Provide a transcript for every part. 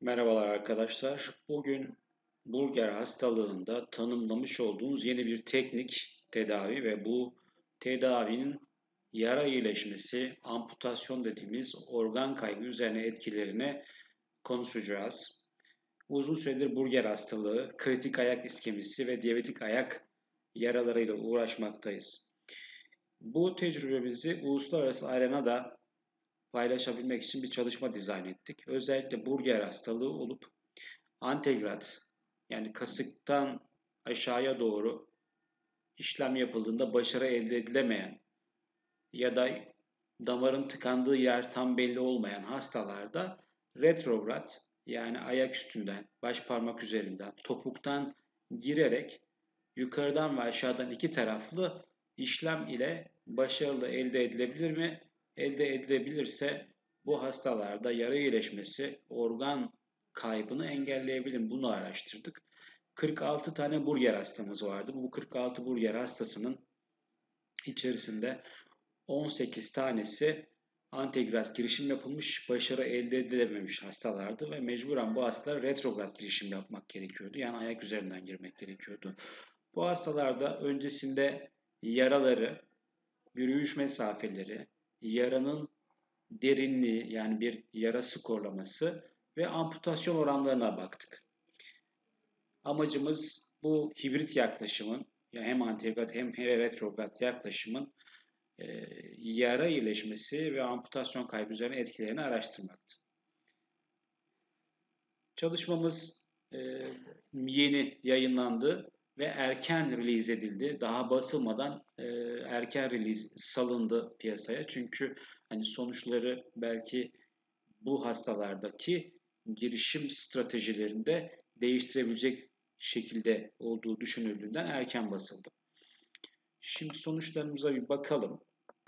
Merhabalar arkadaşlar. Bugün Burger hastalığında tanımlamış olduğumuz yeni bir teknik tedavi ve bu tedavinin yara iyileşmesi, amputasyon dediğimiz organ kaybı üzerine etkilerini konuşacağız. Uzun süredir Burger hastalığı, kritik ayak iskemisi ve diyabetik ayak yaralarıyla uğraşmaktayız. Bu tecrübemizi uluslararası arenada paylaşabilmek için bir çalışma dizayn ettik. Özellikle Burger hastalığı olup antegrat yani kasıktan aşağıya doğru işlem yapıldığında başarı elde edilemeyen ya da damarın tıkandığı yer tam belli olmayan hastalarda retrograd yani ayak üstünden, baş parmak üzerinden, topuktan girerek yukarıdan ve aşağıdan iki taraflı işlem ile başarılı elde edilebilir mi? Elde edilebilirse bu hastalarda yara iyileşmesi, organ kaybını engelleyebilir mi? Bunu araştırdık. 46 tane burger hastamız vardı. Bu 46 burger hastasının içerisinde 18 tanesi antegrat girişim yapılmış, başarı elde edilememiş hastalardı ve mecburen bu hastalar retrograd girişim yapmak gerekiyordu. Yani ayak üzerinden girmek gerekiyordu. Bu hastalarda öncesinde yaraları, yürüyüş mesafeleri, yaranın derinliği yani bir yara skorlaması ve amputasyon oranlarına baktık. Amacımız bu hibrit yaklaşımın yani hem antegrat hem retrograd yaklaşımın yara iyileşmesi ve amputasyon kaybı üzerine etkilerini araştırmaktı. Çalışmamız yeni yayınlandı ve erken release edildi. Daha basılmadan erken release salındı piyasaya. Çünkü hani sonuçları belki bu hastalardaki girişim stratejilerinde değiştirebilecek şekilde olduğu düşünüldüğünden erken basıldı. Şimdi sonuçlarımıza bir bakalım.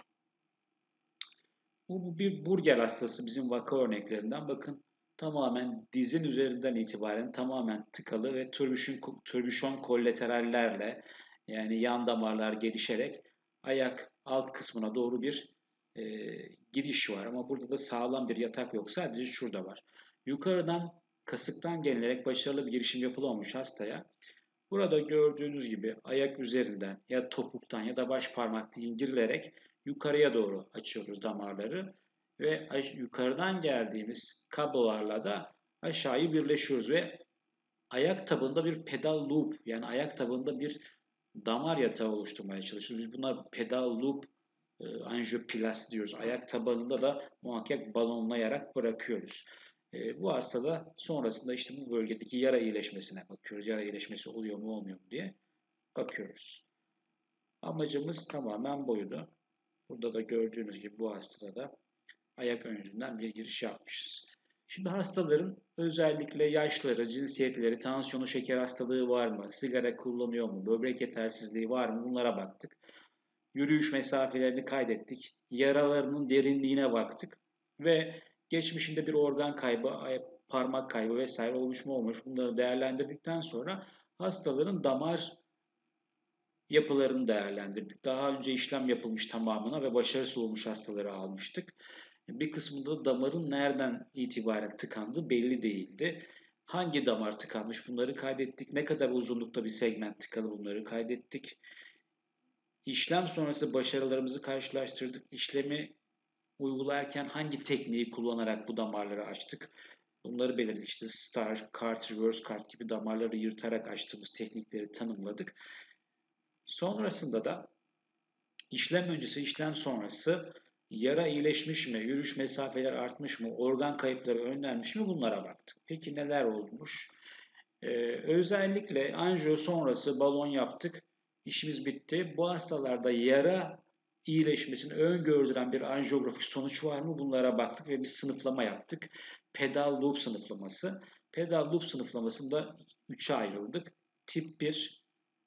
Bu bir burger hastası bizim vaka örneklerinden. Bakın tamamen dizin üzerinden itibaren tamamen tıkalı ve türbüşon kollaterallerle yani yan damarlar gelişerek ayak alt kısmına doğru bir e, gidiş var. Ama burada da sağlam bir yatak yok. Sadece şurada var. Yukarıdan kasıktan gelinerek başarılı bir girişim yapılamamış hastaya. Burada gördüğünüz gibi ayak üzerinden ya topuktan ya da baş parmak girilerek yukarıya doğru açıyoruz damarları ve yukarıdan geldiğimiz kablolarla da aşağıyı birleşiyoruz ve ayak tabanında bir pedal loop yani ayak tabanında bir damar yatağı oluşturmaya çalışıyoruz. Biz buna pedal loop anjioplasti diyoruz. Ayak tabanında da muhakkak balonlayarak bırakıyoruz. Bu hastada sonrasında işte bu bölgedeki yara iyileşmesine bakıyoruz. Yara iyileşmesi oluyor mu olmuyor mu diye bakıyoruz. Amacımız tamamen buydu. Burada da gördüğünüz gibi bu hastada da ayak ön yüzünden bir giriş yapmışız. Şimdi hastaların özellikle yaşları, cinsiyetleri, tansiyonu, şeker hastalığı var mı, sigara kullanıyor mu, böbrek yetersizliği var mı bunlara baktık. Yürüyüş mesafelerini kaydettik. Yaralarının derinliğine baktık ve geçmişinde bir organ kaybı, parmak kaybı vesaire olmuş mu olmuş bunları değerlendirdikten sonra hastaların damar yapılarını değerlendirdik. Daha önce işlem yapılmış tamamına ve başarısız olmuş hastaları almıştık. Bir kısmında da damarın nereden itibaren tıkandığı belli değildi. Hangi damar tıkanmış bunları kaydettik. Ne kadar uzunlukta bir segment tıkalı bunları kaydettik. İşlem sonrası başarılarımızı karşılaştırdık. İşlemi uygularken hangi tekniği kullanarak bu damarları açtık? Bunları belirledik. İşte star, cart, reverse cart gibi damarları yırtarak açtığımız teknikleri tanımladık. Sonrasında da işlem öncesi, işlem sonrası yara iyileşmiş mi, yürüyüş mesafeler artmış mı, organ kayıpları önlenmiş mi bunlara baktık. Peki neler olmuş? Özellikle anjiyo sonrası balon yaptık. İşimiz bitti. Bu hastalarda yara iyileşmesini öngördüren bir anjiyografik sonuç var mı? Bunlara baktık ve bir sınıflama yaptık. Pedal loop sınıflaması. Pedal loop sınıflamasında 3'e ayrıldık. Tip 1,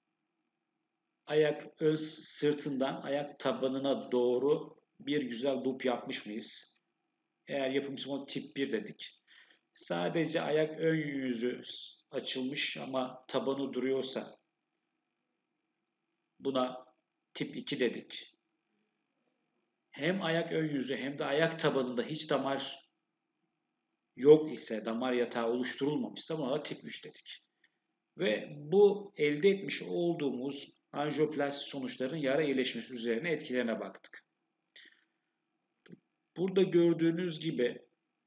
ayak ön sırtından ayak tabanına doğru bir güzel loop yapmış mıyız? Eğer yapımcısı tip 1 dedik. Sadece ayak ön yüzü açılmış ama tabanı duruyorsa buna tip 2 dedik. Hem ayak ön yüzü hem de ayak tabanında hiç damar yok ise, damar yatağı oluşturulmamışsa buna da tip 3 dedik. Ve bu elde etmiş olduğumuz anjiyoplasti sonuçların yara iyileşmesi üzerine etkilerine baktık. Burada gördüğünüz gibi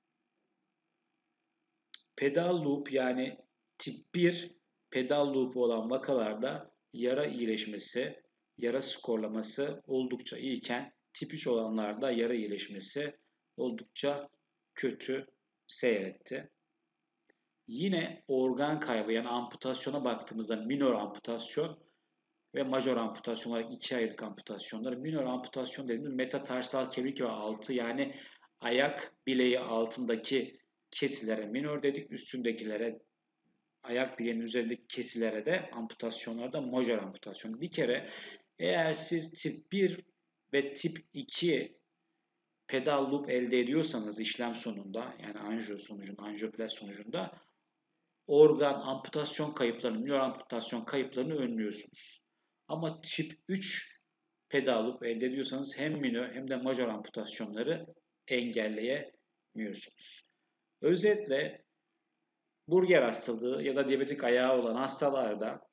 pedal loop yani tip 1 pedal loop olan vakalarda yara iyileşmesi, yara skorlaması oldukça iyiken tip 3 olanlarda yara iyileşmesi oldukça kötü seyretti. Yine organ kaybı yani amputasyona baktığımızda minor amputasyon ve major amputasyon olarak ikiye ayırdık amputasyonları. Minor amputasyon dediğimiz metatarsal kemik ve altı yani ayak bileği altındaki kesilere minor dedik. Üstündekilere ayak bileğinin üzerindeki kesilere de amputasyonlarda major amputasyon. Bir kere eğer siz tip 1 ve tip 2 pedal loop elde ediyorsanız işlem sonunda yani anjiyo sonucunda, anjiyoplasti sonucunda organ amputasyon kayıplarını, minor amputasyon kayıplarını önlüyorsunuz. Ama tip 3 pedal loop elde ediyorsanız hem minor hem de major amputasyonları engelleyemiyorsunuz. Özetle burger hastalığı ya da diyabetik ayağı olan hastalarda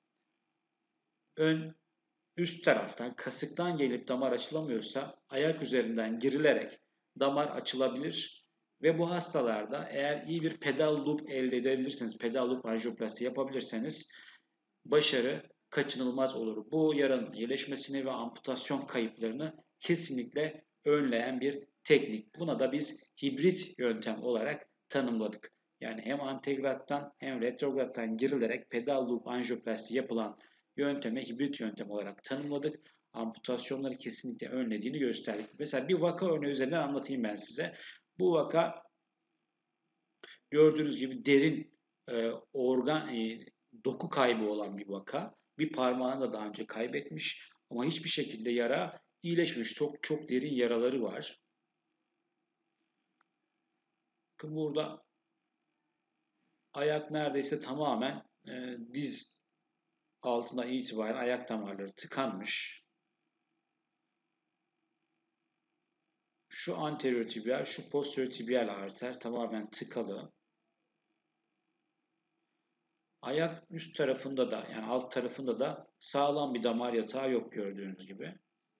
üst taraftan kasıktan gelip damar açılamıyorsa ayak üzerinden girilerek damar açılabilir ve bu hastalarda eğer iyi bir pedal loop elde edebilirseniz, pedal loop anjiyoplasti yapabilirseniz başarı kaçınılmaz olur. Bu yaranın iyileşmesini ve amputasyon kayıplarını kesinlikle önleyen bir teknik. Buna da biz hibrit yöntem olarak tanımladık. Yani hem antegrattan hem retrograttan girilerek pedal loop anjiyoplasti yapılan yönteme hibrit yöntem olarak tanımladık. Amputasyonları kesinlikle önlediğini gösterdik. Mesela bir vaka örneği üzerinden anlatayım ben size. Bu vaka gördüğünüz gibi derin doku kaybı olan bir vaka. Bir parmağını da daha önce kaybetmiş ama hiçbir şekilde yara iyileşmiş. Çok çok derin yaraları var. Burada ayak neredeyse tamamen diz altına itibaren ayak damarları tıkanmış. Şu anterior tibial, şu posterior tibial arter tamamen tıkalı. Ayak üst tarafında da yani alt tarafında da sağlam bir damar yatağı yok gördüğünüz gibi.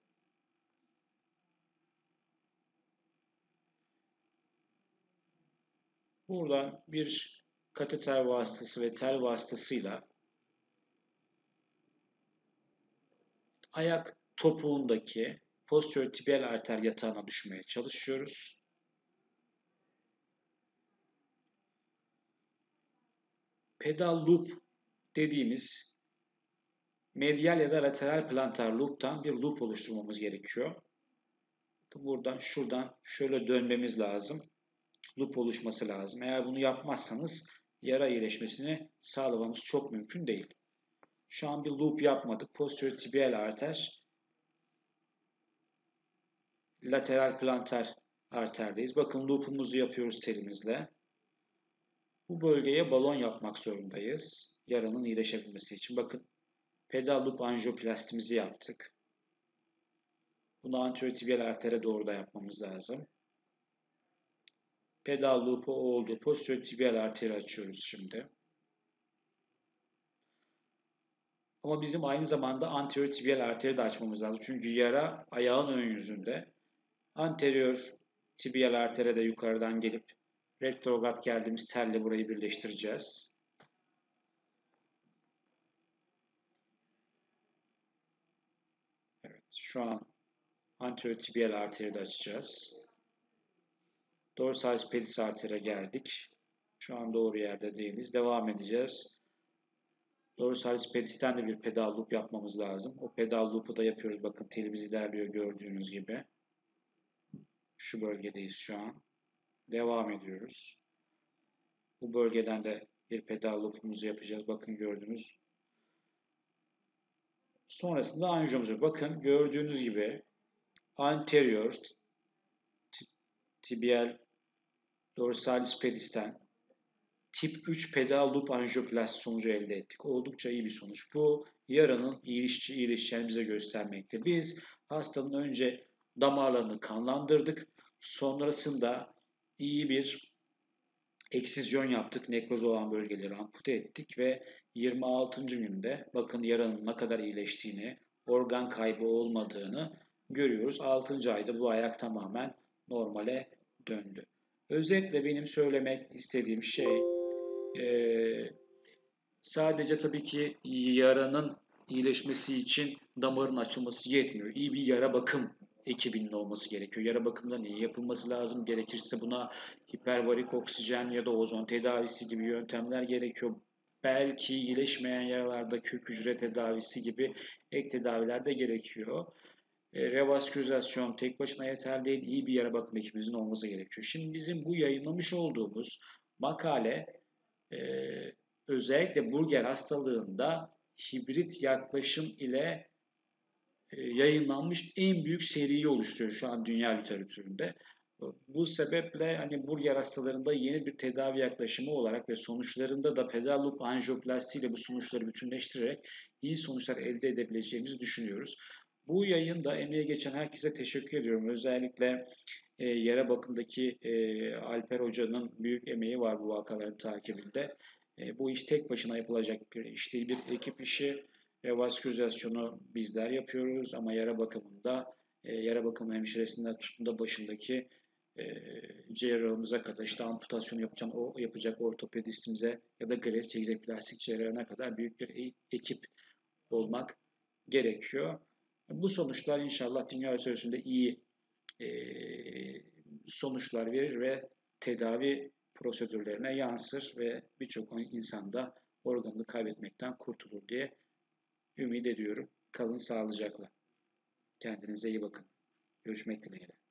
Buradan bir kateter vasıtası ve tel vasıtasıyla ayak topuğundaki posterior tibial arter yatağına düşmeye çalışıyoruz. Pedal loop dediğimiz medial ya da lateral plantar loop'tan bir loop oluşturmamız gerekiyor. Buradan şuradan şöyle dönmemiz lazım. Loop oluşması lazım. Eğer bunu yapmazsanız yara iyileşmesini sağlamamız çok mümkün değil. Şu an bir loop yapmadık. Posterior tibial arter, lateral plantar arterdeyiz. Bakın loop'umuzu yapıyoruz telimizle. Bu bölgeye balon yapmak zorundayız. Yaranın iyileşebilmesi için. Bakın pedal loop anjiyoplastimizi yaptık. Bunu anterior tibial artere doğru da yapmamız lazım. Pedal loop'u oldu. Posterior tibial arteri açıyoruz şimdi. Ama bizim aynı zamanda anterior tibial arteri de açmamız lazım. Çünkü yara ayağın ön yüzünde. Anterior tibial artere de yukarıdan gelip retrograd geldiğimiz telle burayı birleştireceğiz. Evet, şu an anterior tibial arteri de açacağız. Dorsalis pedis artere geldik. Şu an doğru yerde değiliz. Devam edeceğiz. Dorsalis pedisten de bir pedal loop yapmamız lazım. O pedal loop'u da yapıyoruz. Bakın telimiz ilerliyor gördüğünüz gibi. Şu bölgedeyiz şu an. Devam ediyoruz. Bu bölgeden de bir pedal loop'umuzu yapacağız. Bakın gördüğünüz. Sonrasında anjiyomuzu. Bakın gördüğünüz gibi anterior tibial dorsalis pedisten tip 3 pedal loop anjiyoplasti sonucu elde ettik. Oldukça iyi bir sonuç. Bu yaranın iyileşeceğini bize göstermekte. Biz hastanın önce damarlarını kanlandırdık. Sonrasında iyi bir eksizyon yaptık. Nekroz olan bölgeleri ampute ettik ve 26. günde bakın yaranın ne kadar iyileştiğini, organ kaybı olmadığını görüyoruz. 6. ayda bu ayak tamamen normale döndü. Özetle benim söylemek istediğim şey sadece tabii ki yaranın iyileşmesi için damarın açılması yetmiyor. İyi bir yara bakım ekibinin olması gerekiyor. Yara bakımının iyi yapılması lazım. Gerekirse buna hiperbarik oksijen ya da ozon tedavisi gibi yöntemler gerekiyor. Belki iyileşmeyen yaralarda kök hücre tedavisi gibi ek tedaviler de gerekiyor. Revaskürizasyon tek başına yeterli değil. İyi bir yara bakım ekibimizin olması gerekiyor. Şimdi bizim bu yayınlamış olduğumuz makale e, özellikle burger hastalığında hibrit yaklaşım ile yayınlanmış en büyük seriyi oluşturuyor şu an dünya literatüründe. Bu sebeple hani burger hastalarında yeni bir tedavi yaklaşımı olarak ve sonuçlarında da pedal loop anjiyoplasti ile bu sonuçları bütünleştirerek iyi sonuçlar elde edebileceğimizi düşünüyoruz. Bu yayında emeği geçen herkese teşekkür ediyorum. Özellikle yara bakımdaki Alper Hoca'nın büyük emeği var bu vakaların takibinde. Bu iş tek başına yapılacak bir iş değil, bir ekip işi. Revaskülizasyonu bizler yapıyoruz ama yara bakımında yara bakımı hemşiresinden tutun da başındaki cerrahımıza kadar işte amputasyonu yapacak ortopedistimize ya da grev çekecek plastik cerrahına kadar büyük bir ekip olmak gerekiyor. Bu sonuçlar inşallah dünya üzerinde iyi e, sonuçlar verir ve tedavi prosedürlerine yansır ve birçok insanda organını kaybetmekten kurtulur diye ümit ediyorum. Kalın sağlıcakla. Kendinize iyi bakın. Görüşmek dileğiyle.